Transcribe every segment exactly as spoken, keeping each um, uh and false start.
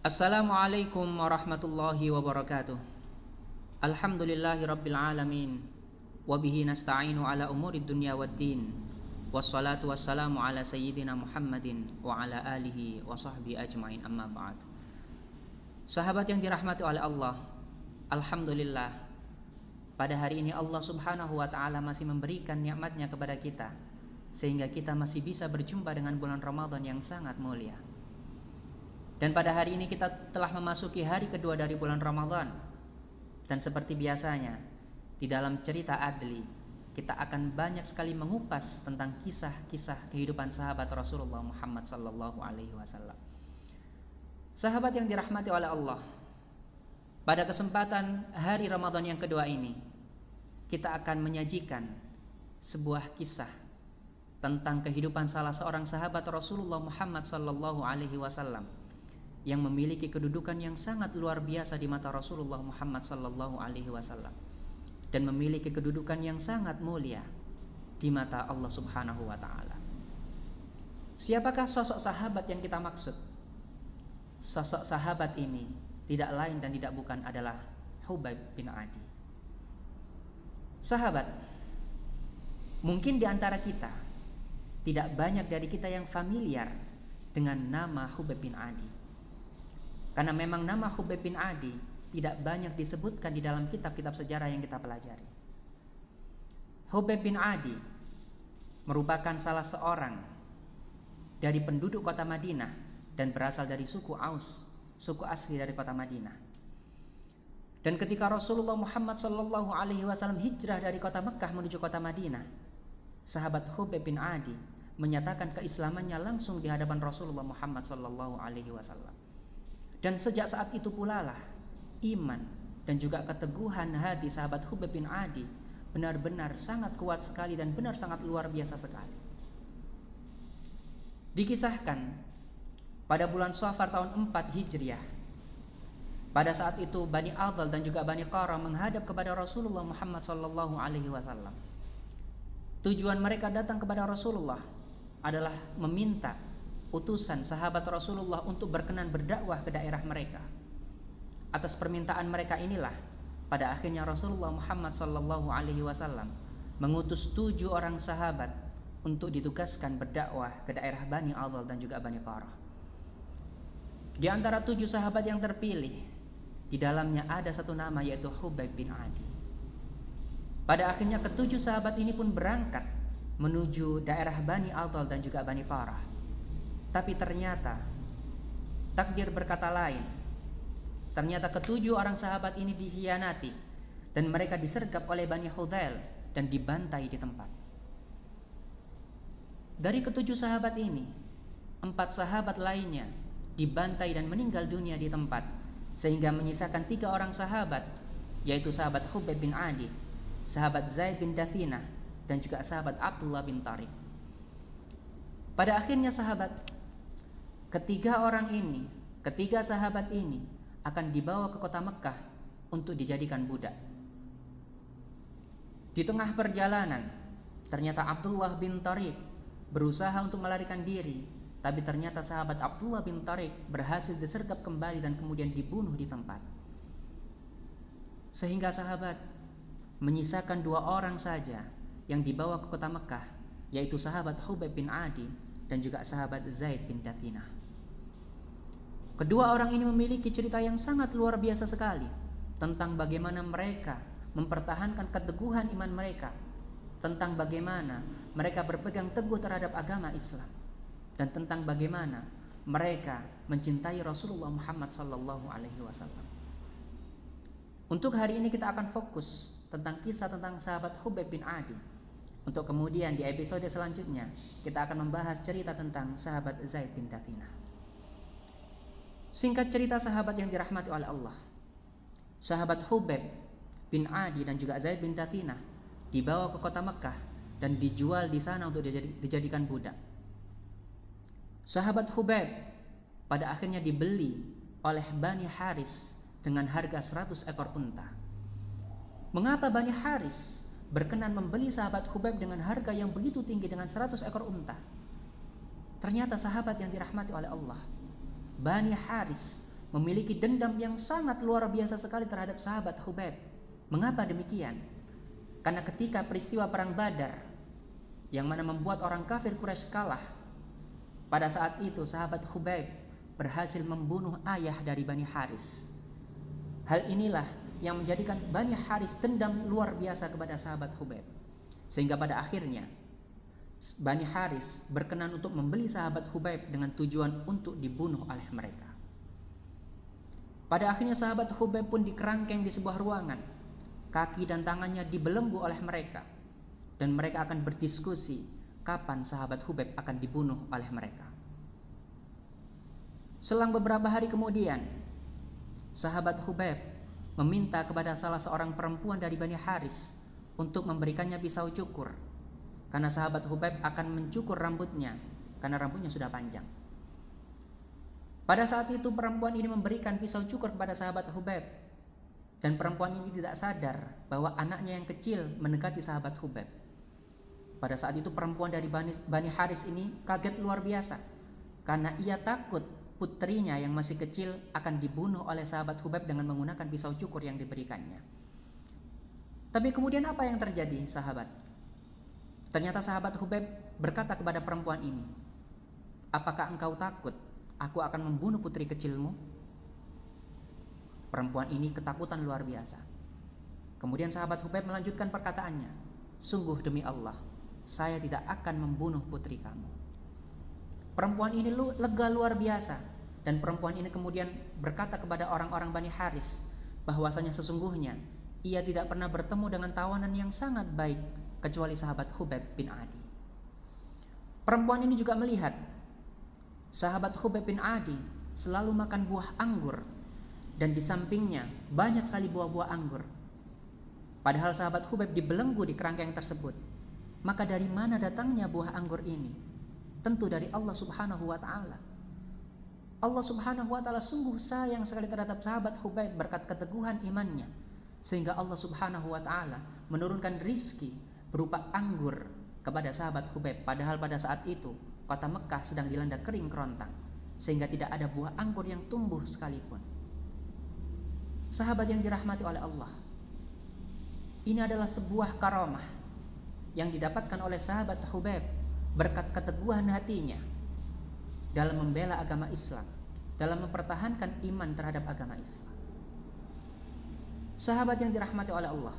Assalamualaikum warahmatullahi wabarakatuh. Alhamdulillahi rabbil alamin. Wabihi nasta'inu ala umuri dunya waddin. Wassalatu wassalamu ala sayyidina Muhammadin wa ala alihi wa sahbihi ajma'in, amma ba'd. Sahabat yang dirahmati oleh Allah, alhamdulillah, pada hari ini Allah subhanahu wa ta'ala masih memberikan nikmatnya kepada kita, sehingga kita masih bisa berjumpa dengan bulan Ramadan yang sangat mulia. Dan pada hari ini kita telah memasuki hari kedua dari bulan Ramadan. Dan seperti biasanya, di dalam cerita Adli, kita akan banyak sekali mengupas tentang kisah-kisah kehidupan sahabat Rasulullah Muhammad sallallahu alaihi wasallam. Sahabat yang dirahmati oleh Allah, pada kesempatan hari Ramadan yang kedua ini, kita akan menyajikan sebuah kisah tentang kehidupan salah seorang sahabat Rasulullah Muhammad sallallahu alaihi wasallam yang memiliki kedudukan yang sangat luar biasa di mata Rasulullah Muhammad sallallahu alaihi wasallam dan memiliki kedudukan yang sangat mulia di mata Allah Subhanahu wa taala. Siapakah sosok sahabat yang kita maksud? Sosok sahabat ini tidak lain dan tidak bukan adalah Hubaib bin Adi. Sahabat, mungkin di antara kita tidak banyak dari kita yang familiar dengan nama Hubaib bin Adi. Karena memang nama Hubaib bin Adi tidak banyak disebutkan di dalam kitab-kitab sejarah yang kita pelajari. Hubaib bin Adi merupakan salah seorang dari penduduk kota Madinah dan berasal dari suku Aus, suku asli dari kota Madinah. Dan ketika Rasulullah Muhammad sallallahu alaihi wasallam hijrah dari kota Mekah menuju kota Madinah, sahabat Hubaib bin Adi menyatakan keislamannya langsung di hadapan Rasulullah Muhammad sallallahu alaihi wasallam. Dan sejak saat itu pula lah iman dan juga keteguhan hati sahabat Hubaib bin Adi benar-benar sangat kuat sekali dan benar sangat luar biasa sekali. Dikisahkan pada bulan Safar tahun empat Hijriah, pada saat itu Bani Adl dan juga Bani Qara menghadap kepada Rasulullah Muhammad sallallahu alaihi wasallam. Tujuan mereka datang kepada Rasulullah adalah meminta utusan sahabat Rasulullah untuk berkenan berdakwah ke daerah mereka. Atas permintaan mereka inilah pada akhirnya Rasulullah Muhammad sallallahu alaihi wasallam mengutus tujuh orang sahabat untuk ditugaskan berdakwah ke daerah Bani Adl dan juga Bani Qara. Di antara tujuh sahabat yang terpilih, di dalamnya ada satu nama, yaitu Hubaib bin Adi. Pada akhirnya ketujuh sahabat ini pun berangkat menuju daerah Bani Adl dan juga Bani Qara. Tapi ternyata takdir berkata lain. Ternyata ketujuh orang sahabat ini dikhianati dan mereka disergap oleh Bani Hudzail dan dibantai di tempat. Dari ketujuh sahabat ini, empat sahabat lainnya dibantai dan meninggal dunia di tempat, sehingga menyisakan tiga orang sahabat, yaitu sahabat Hubaib bin Adi, sahabat Zaid bin Dathinah, dan juga sahabat Abdullah bin Tariq. Pada akhirnya sahabat, ketiga orang ini, ketiga sahabat ini akan dibawa ke kota Mekah untuk dijadikan budak. Di tengah perjalanan, ternyata Abdullah bin Tariq berusaha untuk melarikan diri, tapi ternyata sahabat Abdullah bin Tariq berhasil disergap kembali dan kemudian dibunuh di tempat. Sehingga sahabat menyisakan dua orang saja yang dibawa ke kota Mekah, yaitu sahabat Hubaib bin Adi dan juga sahabat Zaid bin Dathinah. Kedua orang ini memiliki cerita yang sangat luar biasa sekali tentang bagaimana mereka mempertahankan keteguhan iman mereka, tentang bagaimana mereka berpegang teguh terhadap agama Islam, dan tentang bagaimana mereka mencintai Rasulullah Muhammad sallallahu alaihi wasallam. Untuk hari ini kita akan fokus tentang kisah tentang sahabat Hubaib bin Adi. Untuk kemudian di episode selanjutnya kita akan membahas cerita tentang sahabat Zaid bin Dathinah. Singkat cerita sahabat yang dirahmati oleh Allah, sahabat Hubaib bin Adi dan juga Zaid bin Dathinah dibawa ke kota Mekah dan dijual di sana untuk dijadikan budak. Sahabat Hubaib pada akhirnya dibeli oleh Bani Haris dengan harga seratus ekor unta. Mengapa Bani Haris berkenan membeli sahabat Hubaib dengan harga yang begitu tinggi dengan seratus ekor unta? Ternyata sahabat yang dirahmati oleh Allah, Bani Haris memiliki dendam yang sangat luar biasa sekali terhadap sahabat Khubayb. Mengapa demikian? Karena ketika peristiwa perang Badar yang mana membuat orang kafir Quraisy kalah, pada saat itu sahabat Khubayb berhasil membunuh ayah dari Bani Haris. Hal inilah yang menjadikan Bani Haris dendam luar biasa kepada sahabat Khubayb, sehingga pada akhirnya Bani Haris berkenan untuk membeli sahabat Khubayb dengan tujuan untuk dibunuh oleh mereka. Pada akhirnya sahabat Khubayb pun dikerangkeng di sebuah ruangan, kaki dan tangannya dibelenggu oleh mereka, dan mereka akan berdiskusi kapan sahabat Khubayb akan dibunuh oleh mereka. Selang beberapa hari kemudian, sahabat Khubayb meminta kepada salah seorang perempuan dari Bani Haris untuk memberikannya pisau cukur, karena sahabat Khubayb akan mencukur rambutnya, karena rambutnya sudah panjang. Pada saat itu perempuan ini memberikan pisau cukur kepada sahabat Khubayb, dan perempuan ini tidak sadar bahwa anaknya yang kecil mendekati sahabat Khubayb. Pada saat itu perempuan dari Bani, Bani Haris ini kaget luar biasa, karena ia takut putrinya yang masih kecil akan dibunuh oleh sahabat Khubayb dengan menggunakan pisau cukur yang diberikannya. Tapi kemudian apa yang terjadi, sahabat? Ternyata sahabat Khubayb berkata kepada perempuan ini, "Apakah engkau takut aku akan membunuh putri kecilmu?" Perempuan ini ketakutan luar biasa. Kemudian sahabat Khubayb melanjutkan perkataannya, "Sungguh demi Allah, saya tidak akan membunuh putri kamu." Perempuan ini lega luar biasa, dan perempuan ini kemudian berkata kepada orang-orang Bani Haris bahwasanya sesungguhnya ia tidak pernah bertemu dengan tawanan yang sangat baik kecuali sahabat Khubayb bin Adi. Perempuan ini juga melihat sahabat Khubayb bin Adi selalu makan buah anggur, dan di sampingnya banyak sekali buah-buah anggur. Padahal sahabat Khubayb dibelenggu di kerangkeng tersebut. Maka dari mana datangnya buah anggur ini? Tentu dari Allah Subhanahu wa ta'ala. Allah Subhanahu wa ta'ala sungguh sayang sekali terhadap sahabat Khubayb berkat keteguhan imannya, sehingga Allah Subhanahu wa ta'ala menurunkan rizki berupa anggur kepada sahabat Khubayb. Padahal pada saat itu kota Mekah sedang dilanda kering kerontang, sehingga tidak ada buah anggur yang tumbuh sekalipun. Sahabat yang dirahmati oleh Allah, ini adalah sebuah karamah yang didapatkan oleh sahabat Khubayb berkat keteguhan hatinya dalam membela agama Islam, dalam mempertahankan iman terhadap agama Islam. Sahabat yang dirahmati oleh Allah,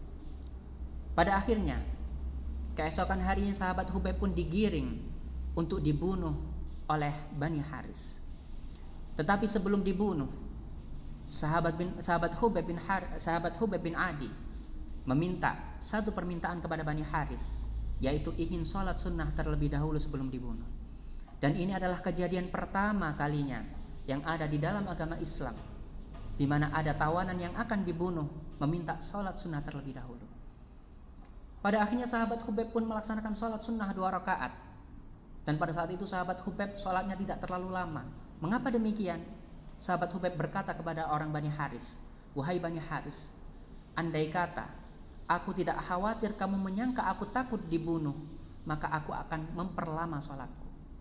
pada akhirnya keesokan harinya sahabat Khubayb pun digiring untuk dibunuh oleh Bani Haris. Tetapi sebelum dibunuh, sahabat bin sahabat Khubayb bin Har, sahabat Khubayb bin Adi meminta satu permintaan kepada Bani Haris, yaitu ingin sholat sunnah terlebih dahulu sebelum dibunuh. Dan ini adalah kejadian pertama kalinya yang ada di dalam agama Islam, di mana ada tawanan yang akan dibunuh meminta sholat sunnah terlebih dahulu. Pada akhirnya sahabat Khubayb pun melaksanakan sholat sunnah dua rakaat, dan pada saat itu sahabat Khubayb sholatnya tidak terlalu lama. Mengapa demikian? Sahabat Khubayb berkata kepada orang Bani Haris, "Wahai Bani Haris, andai kata aku tidak khawatir kamu menyangka aku takut dibunuh, maka aku akan memperlama sholatku."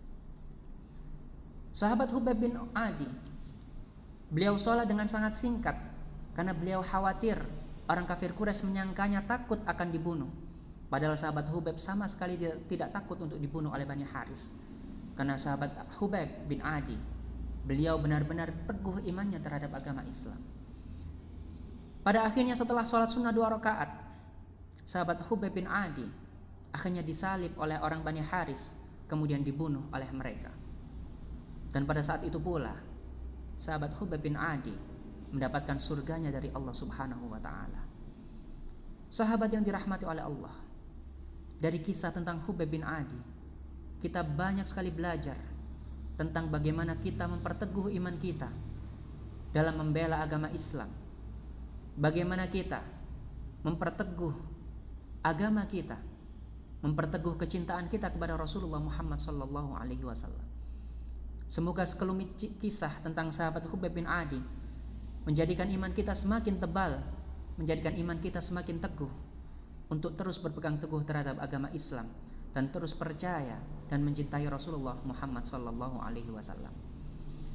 Sahabat Khubayb bin Adi, beliau sholat dengan sangat singkat karena beliau khawatir orang kafir Quraisy menyangkanya takut akan dibunuh. Padahal sahabat Khubayb sama sekali tidak takut untuk dibunuh oleh Bani Haris, karena sahabat Khubayb bin Adi, beliau benar-benar teguh imannya terhadap agama Islam. Pada akhirnya setelah sholat sunnah dua rakaat, sahabat Khubayb bin Adi akhirnya disalib oleh orang Bani Haris, kemudian dibunuh oleh mereka. Dan pada saat itu pula sahabat Khubayb bin Adi mendapatkan surganya dari Allah Subhanahu wa ta'ala. Sahabat yang dirahmati oleh Allah, dari kisah tentang Khubayb bin Adi kita banyak sekali belajar tentang bagaimana kita memperteguh iman kita dalam membela agama Islam, bagaimana kita memperteguh agama kita, memperteguh kecintaan kita kepada Rasulullah Muhammad sallallahu alaihi wasallam. Semoga sekelumit kisah tentang sahabat Khubayb bin Adi menjadikan iman kita semakin tebal, menjadikan iman kita semakin teguh untuk terus berpegang teguh terhadap agama Islam dan terus percaya dan mencintai Rasulullah Muhammad sallallahu alaihi wasallam.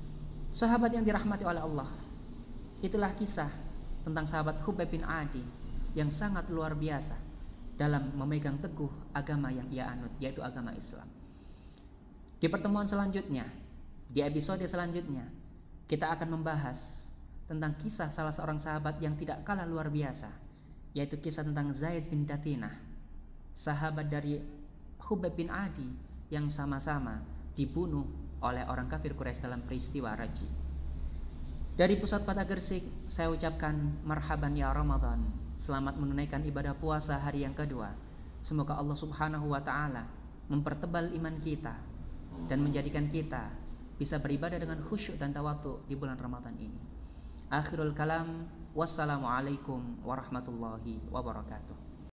Sahabat yang dirahmati oleh Allah, itulah kisah tentang sahabat Khubayb bin Adi yang sangat luar biasa dalam memegang teguh agama yang ia anut, yaitu agama Islam. Di pertemuan selanjutnya, di episode selanjutnya, kita akan membahas tentang kisah salah seorang sahabat yang tidak kalah luar biasa, yaitu kisah tentang Zaid bin Dathinah, sahabat dari Khubayb bin Adi yang sama-sama dibunuh oleh orang kafir Quraisy dalam peristiwa Raji. Dari pusat kota Gresik, saya ucapkan marhaban ya Ramadan. Selamat menunaikan ibadah puasa hari yang kedua. Semoga Allah Subhanahu wa taala mempertebal iman kita dan menjadikan kita bisa beribadah dengan khusyuk dan tawadhu di bulan Ramadan ini. Akhirul kalam, wassalamualaikum warahmatullahi wabarakatuh.